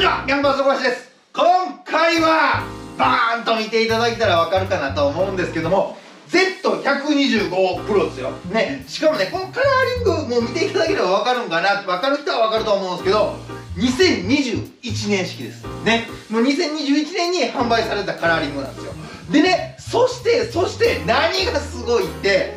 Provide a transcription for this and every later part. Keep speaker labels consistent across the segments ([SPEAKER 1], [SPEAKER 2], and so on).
[SPEAKER 1] ちは、ヤングバース小林です。今回はバーンと見ていただいたらわかるかなと思うんですけども、 Z125 プロですよね。しかもね、このカラーリングも見ていただければわかるんかな、わかる人はわかると思うんですけど、2021年式ですね。もう2021年に販売されたカラーリングなんですよ。でね、そして何がすごいって、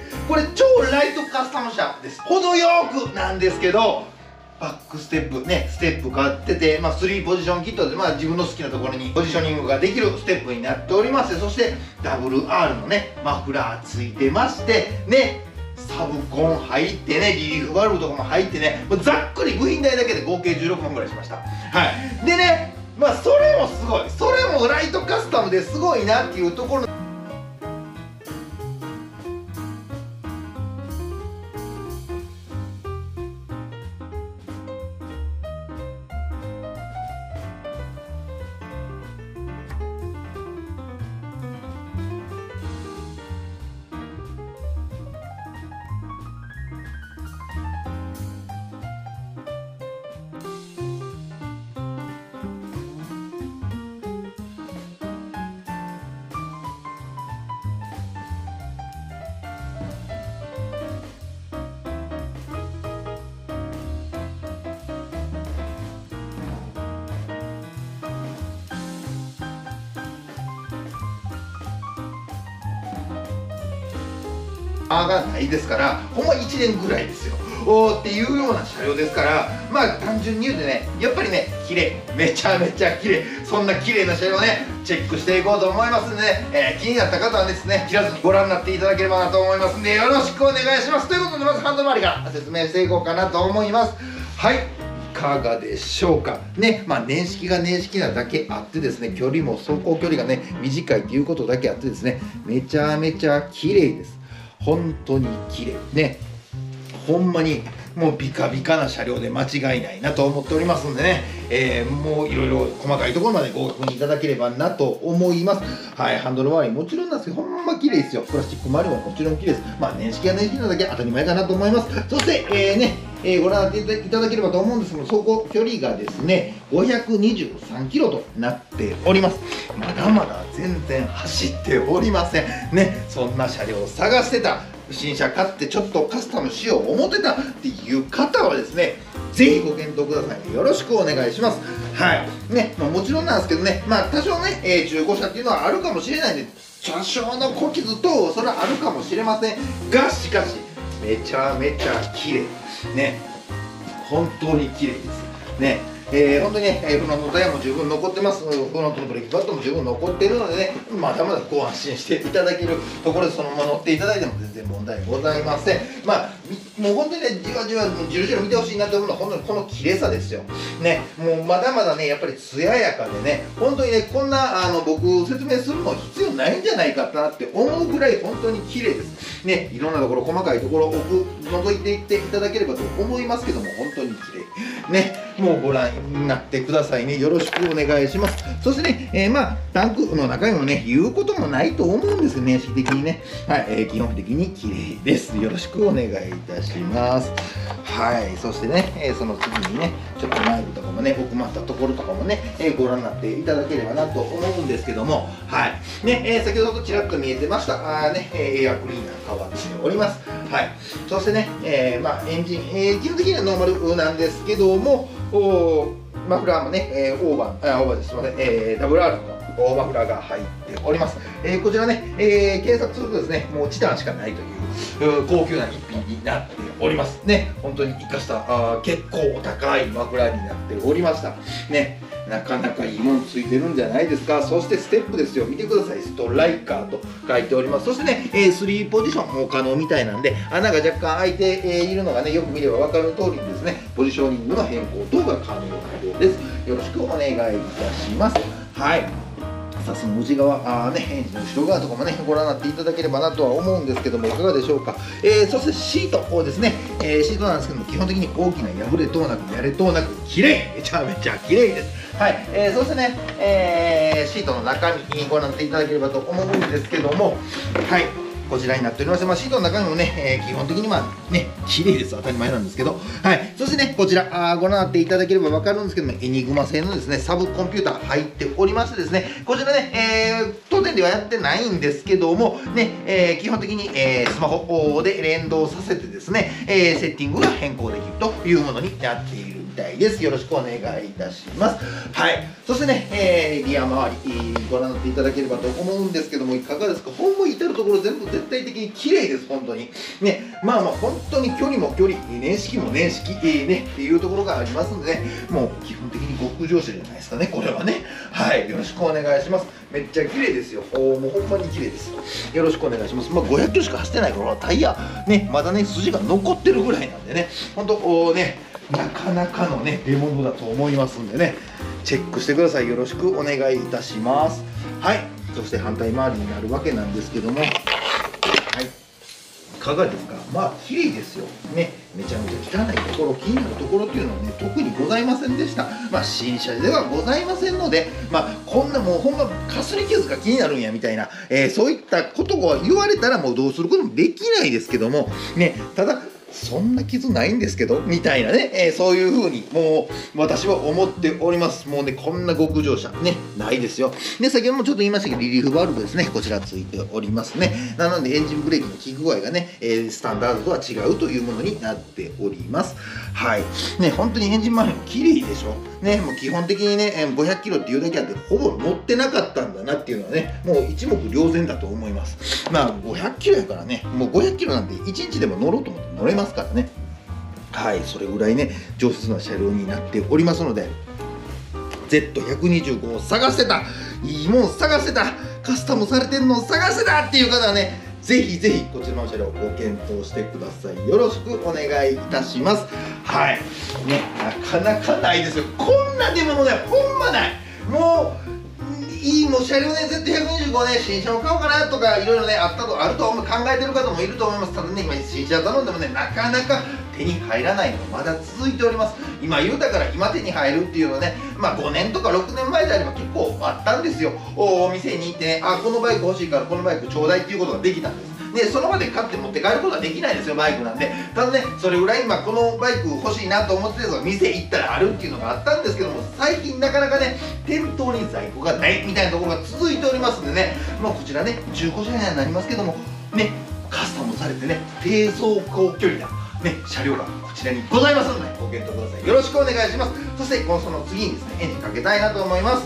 [SPEAKER 1] これ超ライトカスタム車です。程よくなんですけど、バックステップね、ステップ変わってて、3ポジションキットで、自分の好きなところにポジショニングができるステップになっておりまして、そして WR のね、マフラーついてましてね、サブコン入ってね、リリーフバルブとかも入ってね、ざっくり部品代だけで合計16万ぐらいしました。はい。でね、それもすごい、それもライトカスタムですごいなっていうところ。がないですから、ほんま1年ぐらいですよっていうような車両ですから、単純に言うてね、やっぱりね、綺麗、めちゃめちゃ綺麗、そんな綺麗な車両をね、チェックしていこうと思いますんでね、気になった方はですね、切らずにご覧になっていただければなと思いますんで、よろしくお願いします。ということで、まずハンドル周りから説明していこうかなと思います。はい、いかがでしょうかね。年式が年式なだけあってですね、距離も走行距離がね短いということだけあってですね、めちゃめちゃ綺麗です。本当に綺麗ね。ほんまにもうビカビカな車両で間違いないなと思っておりますんでね、もういろいろ細かいところまでご確認いただければなと思います。はい、ハンドル周りもちろんなんですけど、ほんま綺麗ですよ。プラスチック周りももちろん綺麗です。年式が年式なだけ当たり前かなと思います。そしてご覧になっていただければと思うんですけど、走行距離がですね523キロとなっております。まだまだ全然走っておりませんね。そんな車両を探してた、新車買ってちょっとカスタムしよう思ってたっていう方はですね、ぜひご検討ください。よろしくお願いします。はいね、もちろんなんですけどね、多少ね、中古車っていうのはあるかもしれないんで、多少の小傷等それはあるかもしれませんが、しかしめちゃめちゃ綺麗ね。本当に綺麗ですね。本当にね、フロントのタイヤも十分残ってます。フロントのブレーキパッドも十分残っているのでね、まだまだご安心していただけるところで、そのまま乗っていただいても全然問題ございません。もう本当にね、じわじわじろじろ見てほしいなと思うのは、本当にこの綺麗さですよね。もうまだまだね、やっぱり艶やかでね、本当にね、こんな僕説明するの必要ないんじゃないかなって思うぐらい本当に綺麗ですね。いろんなところ、細かいところを覗いていっていただければと思いますけども、本当に綺麗ね。もうご覧になってくださいね。よろしくお願いします。そしてね、タンクの中身もね、言うこともないと思うんですよね、面識的にね。はい、基本的に綺麗です。よろしくお願いいたします。はい、そしてね、その次にね、ちょっとマイルとかもね、奥まったところとかもね、ご覧になっていただければなと思うんですけども、はい。ね、先ほどちらっと見えてました、エアクリーナー変わっております。はい。そしてね、エンジン、基本的にはノーマルなんですけども、マフラーもね、オーバーです。すみません、WR のマフラーが入っております。こちらね、検索するとですね、もうチタンしかないという高級な一品になっておりますね。本当に生かした結構お高いマフラーになっておりましたね。なかなかいいものついてるんじゃないですか。そしてステップですよ、見てください。ストライカーと書いております。そしてね、3ポジションも可能みたいなんで、穴が若干開いているのがね、よく見れば分かる通りにですね、ポジショニングの変更等が可能なようです。よろしくお願いいたします。はい。さあ、その内側、エンジンの後ろ側とかもね、ご覧になっていただければなとは思うんですけども、いかがでしょうか。そしてシートですね、シートなんですけども、基本的に大きな破れ等なく、やれ等なく、綺麗、めちゃめちゃ綺麗です。はい、そしてね、シートの中身ご覧になっていただければと思うんですけども、はい、 こちらになっておりまして、シートの中身もね、基本的に綺麗です。当たり前なんですけど。はい。そしてね、こちら、ご覧になっていただければ分かるんですけども、エニグマ製のですね、サブコンピューター入っておりましてですね、こちらね、当店ではやってないんですけども、ね、基本的に、スマホで連動させてですね、セッティングが変更できるというものになっているみたいです。よろしくお願いいたします。はい。そしてね、リア周り、ご覧になっていただければと思うんですけども、いかがですか？ほんま至るところ全部絶対的に綺麗です、本当に。ね、本当に距離も距離、年式も年式、ね、っていうところがありますんでね、もう基本的に極上車じゃないですかね、これはね。はい、よろしくお願いします。めっちゃ綺麗ですよ。もうほんまに綺麗です。よろしくお願いします。500キロしか走ってないから、タイヤ、ね、まだね、筋が残ってるぐらいなんでね、本当、ね、なかなかのね、出物だと思いますんでね、チェックしてください。よろしくお願いいたします。はい。そして反対回りになるわけなんですけども、はい。いかがですか？綺麗ですよ。ね、めちゃめちゃ汚いところ、気になるところっていうのはね、特にございませんでした。新車ではございませんので、こんなもうほんま、かすり傷が気になるんやみたいな、そういったことを言われたらもうどうすることもできないですけども、ね、ただ、そんな傷ないんですけどみたいなね、そういう風にもう私は思っております。もうね、こんな極上車ね、ないですよ。で、先ほどもちょっと言いましたけど、リリーフバルブですね、こちらついておりますね。なのでエンジンブレーキの効く具合がね、スタンダードとは違うというものになっております。はいね、本当にエンジン周りも綺麗でしょね。もう基本的にね、500キロっていうだけあってほぼ乗ってなかったんだなっていうのはね、もう一目瞭然だと思います。500キロやからね、もう500キロなんて1日でも乗ろうと思って乗れますからね。はい、それぐらいね、上質な車両になっておりますので、Z125 を探してた、いいもん探してた、カスタムされてんのを探してたっていう方はね、ぜひぜひこちらの車両をご検討してください。よろしくお願いいたします。はいね、なかなかないですよ。こんな出物ね、ほんまない。もうもう車両ね、Z125 ね、新車を買おうかなとか、いろいろね、あると考えてる方もいると思います。ただね、今、新車頼んでもね、なかなか手に入らないのがまだ続いております。今言うたから、今手に入るっていうのはね、5年とか6年前であれば結構あったんですよ。お店に行ってね、このバイク欲しいからこのバイクちょうだいっていうことができたんです。で、その場で買って持って帰ることはできないですよ、バイクなんで。ただね、それぐらいこのバイク欲しいなと思ってたのが店行ったらあるっていうのがあったんですけども、最近なかなかね、店頭に在庫がないみたいなところが続いておりますんでね、こちらね、中古車にはなりますけども、ね、カスタムされてね、低走行距離な、ね、車両がこちらにございますので、ご検討ください。よろしくお願いします。そして、その次にですね、エンジンかけたいなと思います。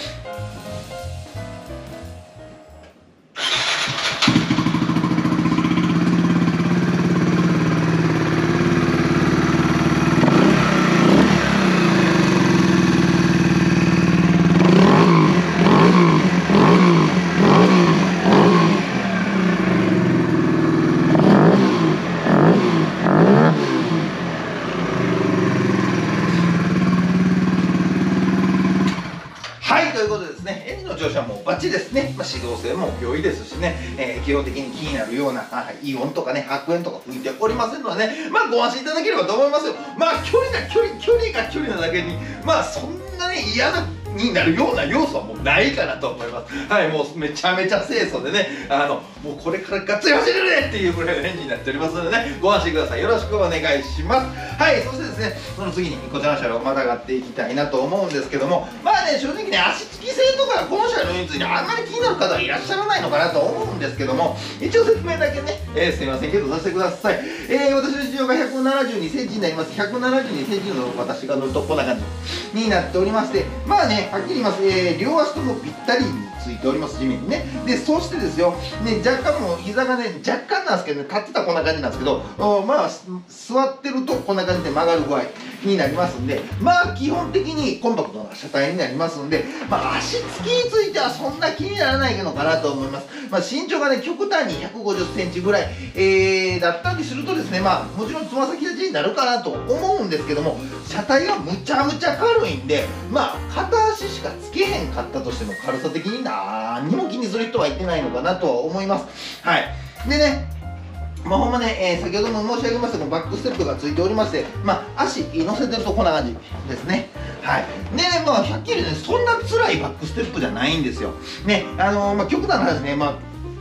[SPEAKER 1] ということでですね、エンジンの調子はもうバッチリですね。指導性も良いですしね、基本的に気になるようなイオンとかね、白煙とか吹いておりませんのでね、ご安心いただければと思いますよ。距離なだけに、そんなね、嫌なになるような要素はもうないかなと思います。はい、もうめちゃめちゃ清楚でね、もうこれからがっつり走れるねっていうぐらいのエンジンになっておりますのでね、ご安心ください。よろしくお願いします。はい、そしてですね、その次にこちらの車両をまたがっていきたいなと思うんですけども、正直ね、足つき性とかこの車両についてあんまり気になる方はいらっしゃらないのかなと思うんですけども、一応説明だけね、すいませんけどさせてください。私の身長が172センチになります。172センチの私が乗るとこんな感じになっておりまして、はっきり言います、両足ともぴったりについております、地面にね。で、そしてですよ、若干もう膝がね、若干なんですけどね、立ってたらこんな感じなんですけど、座ってるとこんな感じで曲がる具合になりますんで、基本的にコンパクトな車体になりますんで、足つきについてはそんな気にならないのかなと思います。身長がね、極端に150センチぐらい、だったりするとですね、もちろんつま先立ちになるかなと思うんですけども、車体がむちゃむちゃ軽いんで、片足しかつけへんかったとしても軽さ的に何にも気にする人はいてないのかなとは思います。はい。でね、ほんまね、先ほども申し上げましたが、バックステップがついておりまして、足乗せてるとこんな感じですね。はい。で、はっきりね、そんな辛いバックステップじゃないんですよ。ね、極端な話ね、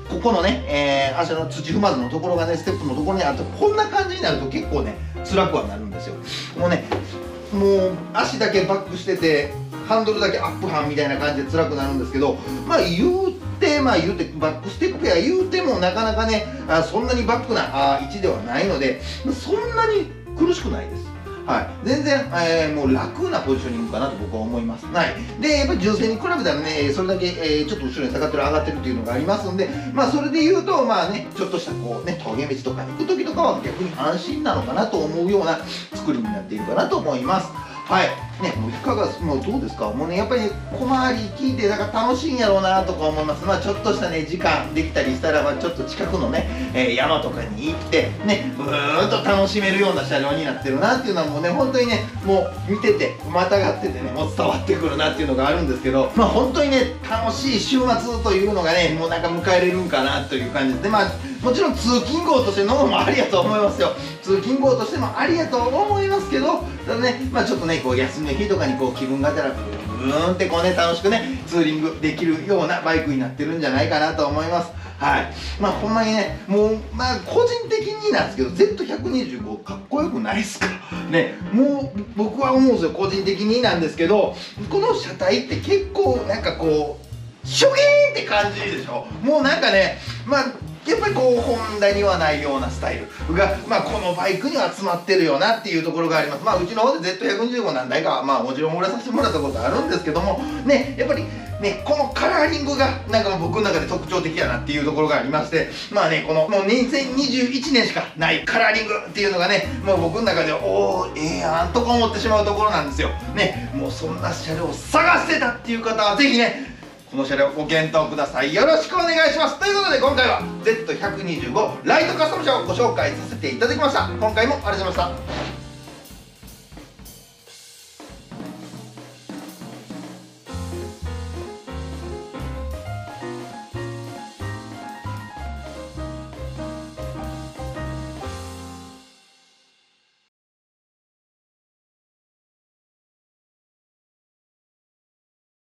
[SPEAKER 1] ここのね、足の土踏まずのところがね、ステップのところにあると、こんな感じになると結構ね辛くはなるんですよ。もう足だけバックしててハンドルだけアップハンみたいな感じで辛くなるんですけど、言うてバックステップや言うてもなかなかねそんなにバックな位置ではないので、そんなに苦しくないです。はい、全然、もう楽なポジショニングかなと僕は思います。はい、でやっぱり純正に比べたらねそれだけ、ちょっと後ろに下がってる上がってるっていうのがありますんで、それで言うとちょっとしたこうね峠道とかに行く時とかは逆に安心なのかなと思うような作りになっているかなと思います。はいね、もういかがもうどうですか。もうねやっぱり小回り聞いてだから楽しいんやろうなとか思います。ちょっとしたね時間できたりしたらちょっと近くのね、山とかに行ってねうーんと楽しめるような車両になってるなっていうのはもうね本当にねもう見ててまたがっててねもう伝わってくるなっていうのがあるんですけど、本当にね楽しい週末というのがねもうなんか迎えれるんかなという感じで、もちろん通勤号として飲むのもありやと思いますよ。通勤号としてもありやと思いますけど、ただねちょっとねこう休みの日とかにこう気分がてらブーンってこうね楽しくねツーリングできるようなバイクになってるんじゃないかなと思います。はい、ほんまにねもう個人的になんですけど Z125 かっこよくないですかね。もう僕は思うんですよ、個人的になんですけど、この車体って結構なんかこうシュギーンって感じでしょ。もうなんかねやっぱりこうホンダにはないようなスタイルが、このバイクには詰まってるよなっていうところがあります。うちの方で Z125 何台かもちろん売らさせてもらったことあるんですけどもね、やっぱりねこのカラーリングがなんか僕の中で特徴的やなっていうところがありまして、このもう2021年しかないカラーリングっていうのがねもう僕の中でおーええやんとか思ってしまうところなんですよね。もうそんな車両を探してたっていう方はぜひねこの車両ご検討ください。よろしくお願いします。ということで今回は Z125 ライトカスタム車をご紹介させていただきました。今回もありがとうございました。